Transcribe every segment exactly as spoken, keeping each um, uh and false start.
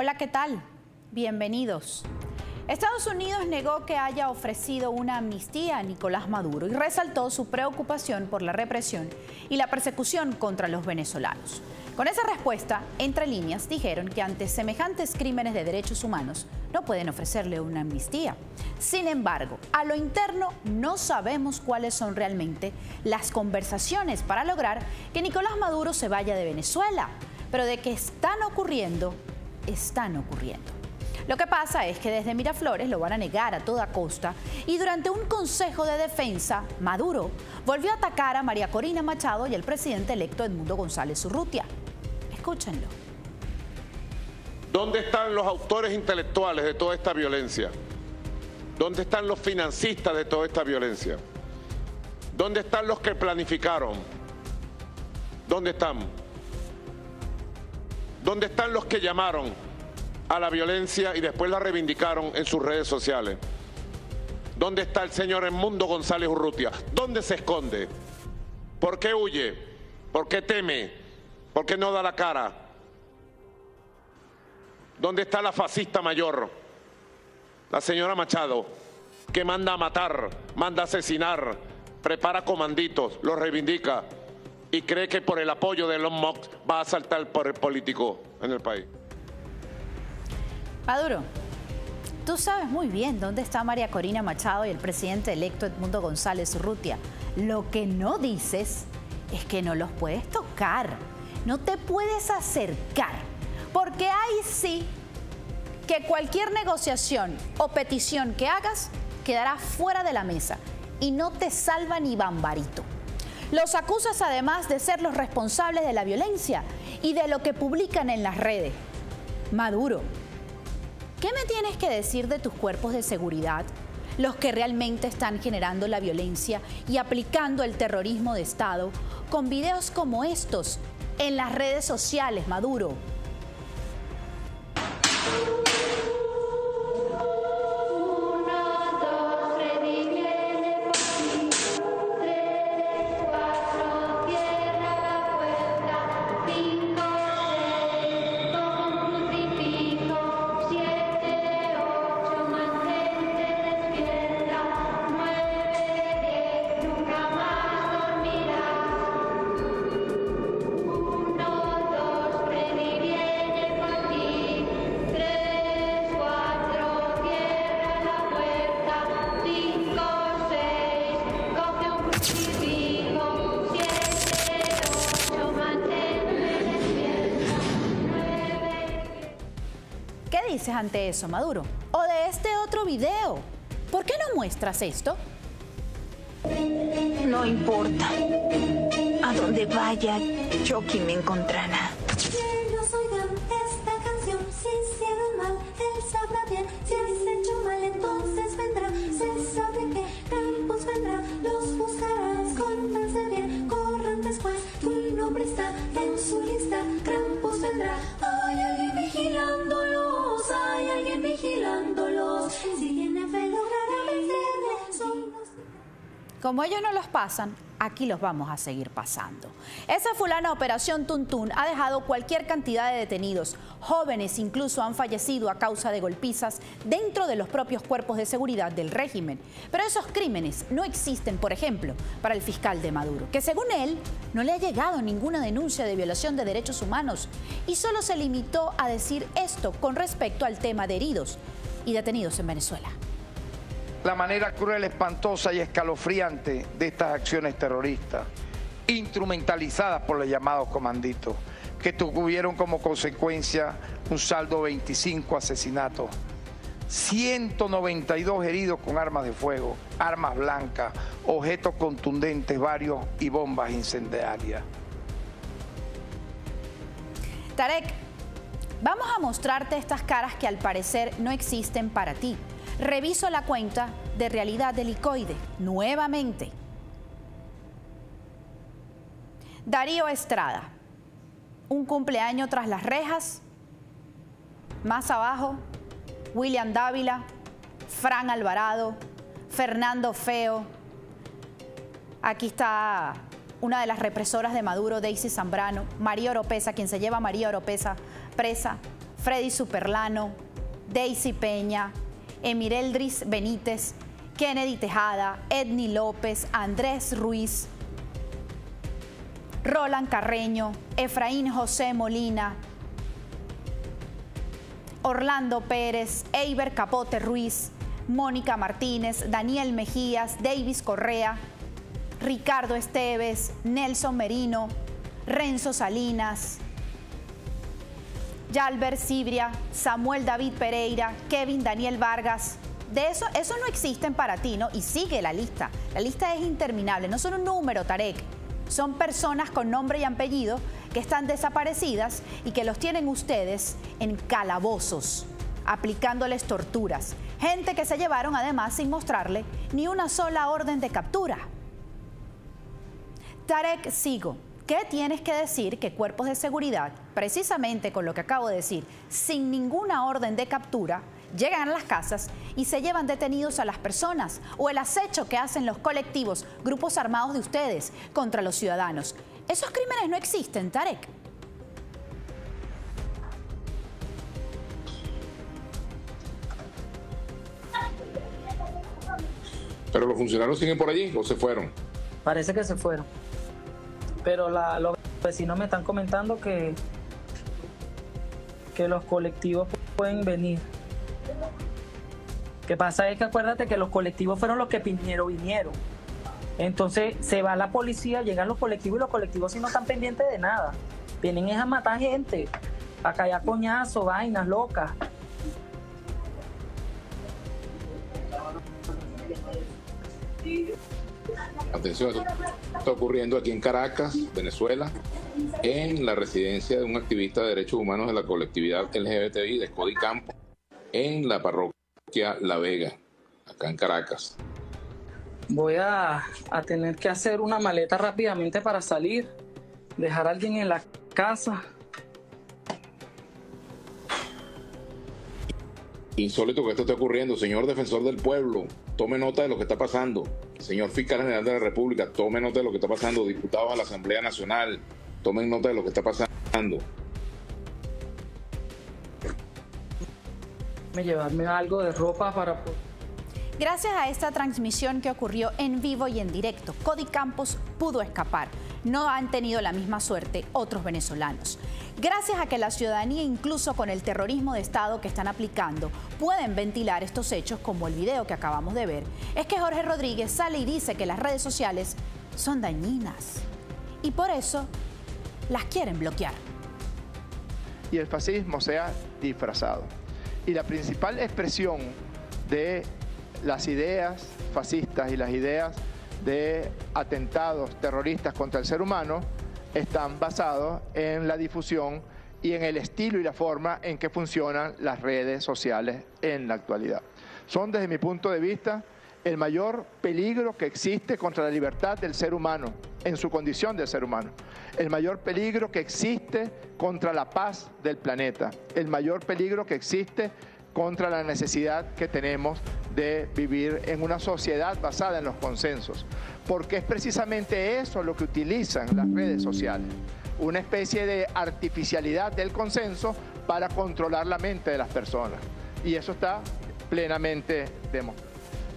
Hola, ¿qué tal? Bienvenidos. Estados Unidos negó que haya ofrecido una amnistía a Nicolás Maduro y resaltó su preocupación por la represión y la persecución contra los venezolanos. Con esa respuesta, entre líneas, dijeron que ante semejantes crímenes de derechos humanos no pueden ofrecerle una amnistía. Sin embargo, a lo interno no sabemos cuáles son realmente las conversaciones para lograr que Nicolás Maduro se vaya de Venezuela, pero de que están ocurriendo, están ocurriendo. Lo que pasa es que desde Miraflores lo van a negar a toda costa y durante un consejo de defensa, Maduro volvió a atacar a María Corina Machado y al presidente electo Edmundo González Urrutia. Escúchenlo. ¿Dónde están los autores intelectuales de toda esta violencia? ¿Dónde están los financistas de toda esta violencia? ¿Dónde están los que planificaron? ¿Dónde están? ¿Dónde están los que llamaron a la violencia y después la reivindicaron en sus redes sociales? ¿Dónde está el señor Edmundo González Urrutia? ¿Dónde se esconde? ¿Por qué huye? ¿Por qué teme? ¿Por qué no da la cara? ¿Dónde está la fascista mayor? La señora Machado, que manda a matar, manda a asesinar, prepara comanditos, los reivindica y cree que por el apoyo de Elon Musk va a saltar por el político en el país. Maduro, tú sabes muy bien dónde está María Corina Machado y el presidente electo Edmundo González Urrutia. Lo que no dices es que no los puedes tocar, no te puedes acercar, porque ahí sí que cualquier negociación o petición que hagas quedará fuera de la mesa y no te salva ni Bambarito. Los acusas además de ser los responsables de la violencia y de lo que publican en las redes. Maduro, ¿qué me tienes que decir de tus cuerpos de seguridad? Los que realmente están generando la violencia y aplicando el terrorismo de Estado con videos como estos en las redes sociales, Maduro. ¿Qué dices ante eso, Maduro? O de este otro video. ¿Por qué no muestras esto? No importa. A donde vaya, Chucky me encontrará. Si ellos oigan esta canción, si hicieron mal, él sabrá bien. Si has hecho mal, entonces vendrá. Se sabe que Krampus vendrá. Los buscarás, escóndanse bien, corran después. Tu nombre está en su lista. Krampus vendrá. Hay alguien vigilándolos, hay alguien vigilándolos. Si viene fe, logrará vencerlos. Son los... Como ellos no los pasan, aquí los vamos a seguir pasando. Esa fulana Operación Tuntún ha dejado cualquier cantidad de detenidos. Jóvenes incluso han fallecido a causa de golpizas dentro de los propios cuerpos de seguridad del régimen. Pero esos crímenes no existen, por ejemplo, para el fiscal de Maduro, que según él no le ha llegado ninguna denuncia de violación de derechos humanos y solo se limitó a decir esto con respecto al tema de heridos y detenidos en Venezuela. La manera cruel, espantosa y escalofriante de estas acciones terroristas, instrumentalizadas por los llamados comanditos, que tuvieron como consecuencia un saldo de veinticinco asesinatos, ciento noventa y dos heridos con armas de fuego, armas blancas, objetos contundentes varios y bombas incendiarias. Tarek, vamos a mostrarte estas caras que al parecer no existen para ti. Reviso la cuenta de Realidad Helicoide nuevamente. Darío Estrada, un cumpleaños tras las rejas. Más abajo, William Dávila, Fran Alvarado, Fernando Feo. Aquí está una de las represoras de Maduro, Daisy Zambrano, María Oropesa, quien se lleva a María Oropesa presa, Freddy Superlano, Daisy Peña, Emireldris Benítez, Kennedy Tejada, Edny López, Andrés Ruiz, Roland Carreño, Efraín José Molina, Orlando Pérez, Eiber Capote Ruiz, Mónica Martínez, Daniel Mejías, Davis Correa, Ricardo Esteves, Nelson Merino, Renzo Salinas, Yalber Cibria, Samuel David Pereira, Kevin Daniel Vargas. De eso, eso no existen para ti, ¿no? Y sigue la lista. La lista es interminable. No son un número, Tarek. Son personas con nombre y apellido que están desaparecidas y que los tienen ustedes en calabozos, aplicándoles torturas. Gente que se llevaron además sin mostrarle ni una sola orden de captura. Tarek Sigo, ¿qué tienes que decir que cuerpos de seguridad, precisamente con lo que acabo de decir, sin ninguna orden de captura, llegan a las casas y se llevan detenidos a las personas? O el acecho que hacen los colectivos, grupos armados de ustedes contra los ciudadanos. Esos crímenes no existen, Tarek. ¿Pero los funcionarios siguen por allí o se fueron? Parece que se fueron. Pero la, los vecinos me están comentando que, que los colectivos pueden venir. Lo que pasa es que acuérdate que los colectivos fueron los que primero vinieron. Entonces se va la policía, llegan los colectivos y los colectivos sí no están pendientes de nada. Vienen es a matar gente, a callar coñazos, vainas locas. Atención, esto está ocurriendo aquí en Caracas, Venezuela, en la residencia de un activista de derechos humanos de la colectividad L G B T I de Codicampo, en la parroquia La Vega, acá en Caracas. Voy a, a tener que hacer una maleta rápidamente para salir, dejar a alguien en la casa. Insólito que esto esté ocurriendo. Señor defensor del pueblo, tome nota de lo que está pasando. Señor fiscal general de la República, tome nota de lo que está pasando. Diputados a la Asamblea Nacional, tomen nota de lo que está pasando. Me llevarme algo de ropa para... Gracias a esta transmisión que ocurrió en vivo y en directo, Codicampos pudo escapar. No han tenido la misma suerte otros venezolanos. Gracias a que la ciudadanía, incluso con el terrorismo de Estado que están aplicando, pueden ventilar estos hechos como el video que acabamos de ver, es que Jorge Rodríguez sale y dice que las redes sociales son dañinas y por eso las quieren bloquear. Y el fascismo se ha disfrazado. Y la principal expresión de las ideas fascistas y las ideas de atentados terroristas contra el ser humano están basados en la difusión y en el estilo y la forma en que funcionan las redes sociales en la actualidad. Son, desde mi punto de vista, el mayor peligro que existe contra la libertad del ser humano, en su condición de ser humano. El mayor peligro que existe contra la paz del planeta. El mayor peligro que existe contra la necesidad que tenemos de vivir en una sociedad basada en los consensos, porque es precisamente eso lo que utilizan las redes sociales, una especie de artificialidad del consenso para controlar la mente de las personas, y eso está plenamente demostrado.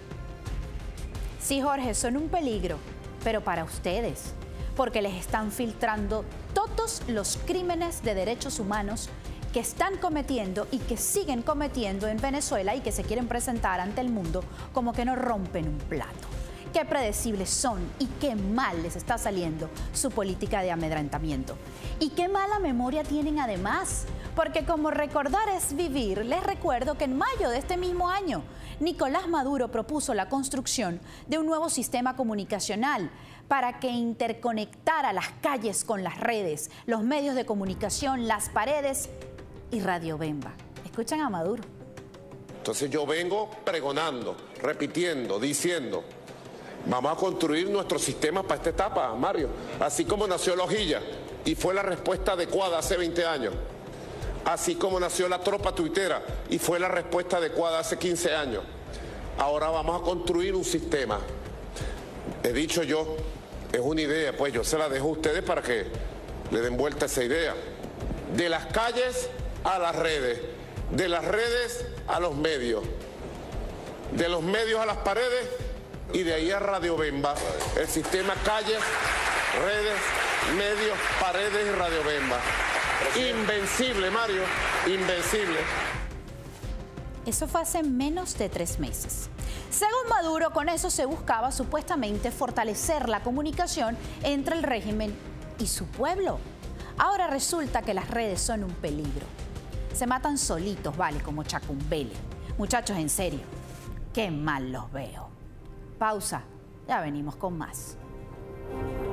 Sí, Jorge, son un peligro, pero para ustedes, porque les están filtrando todos los crímenes de derechos humanos que están cometiendo y que siguen cometiendo en Venezuela y que se quieren presentar ante el mundo como que no rompen un plato. Qué predecibles son y qué mal les está saliendo su política de amedrentamiento. Y qué mala memoria tienen además, porque como recordar es vivir, les recuerdo que en mayo de este mismo año, Nicolás Maduro propuso la construcción de un nuevo sistema comunicacional para que interconectara las calles con las redes, los medios de comunicación, las paredes y Radio Bemba. Escuchan a Maduro. Entonces yo vengo pregonando, repitiendo, diciendo, vamos a construir nuestro sistema para esta etapa, Mario. Así como nació la hojilla y fue la respuesta adecuada hace veinte años. Así como nació la tropa tuitera y fue la respuesta adecuada hace quince años. Ahora vamos a construir un sistema. He dicho yo, es una idea, pues yo se la dejo a ustedes para que le den vuelta a esa idea. De las calles a las redes, de las redes a los medios, de los medios a las paredes y de ahí a Radio Bemba, el sistema calles, redes, medios, paredes y Radio Bemba. Invencible, Mario, invencible. Eso fue hace menos de tres meses. Según Maduro, con eso se buscaba supuestamente fortalecer la comunicación entre el régimen y su pueblo. Ahora resulta que las redes son un peligro. Se matan solitos, vale, como Chacumbele. Muchachos, en serio, qué mal los veo. Pausa, ya venimos con más.